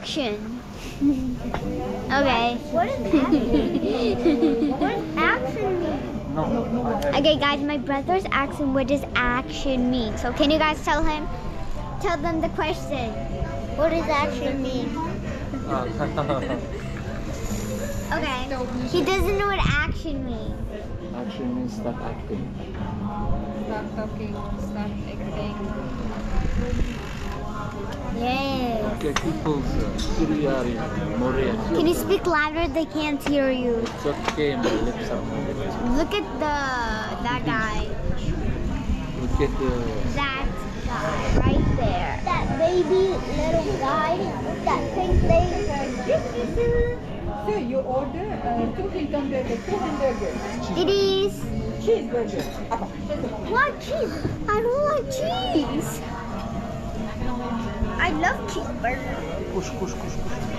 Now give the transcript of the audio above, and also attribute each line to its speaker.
Speaker 1: action? Okay.
Speaker 2: What is action? What does action mean?
Speaker 3: No.
Speaker 1: Okay, guys, my brother's asking what does action mean. So can you guys tell him? Tell them the question.
Speaker 2: What does action mean?
Speaker 1: Okay. He doesn't know what action means.
Speaker 3: Action means start acting.
Speaker 4: Start talking, start acting.
Speaker 1: Yes.
Speaker 3: Okay, people, Moorea-14.
Speaker 1: Can you speak louder? They can't hear you.
Speaker 3: It's okay, my lips are moving.
Speaker 1: Look at that guy.
Speaker 3: Look at
Speaker 1: That guy right there.
Speaker 2: That baby little guy, that pink thing.
Speaker 4: So you order 2 hamburgers, 2 hamburgers.
Speaker 1: It is.
Speaker 4: Cheeseburger.
Speaker 1: What cheese? I don't like cheese. I love cheeseburgers.
Speaker 3: push.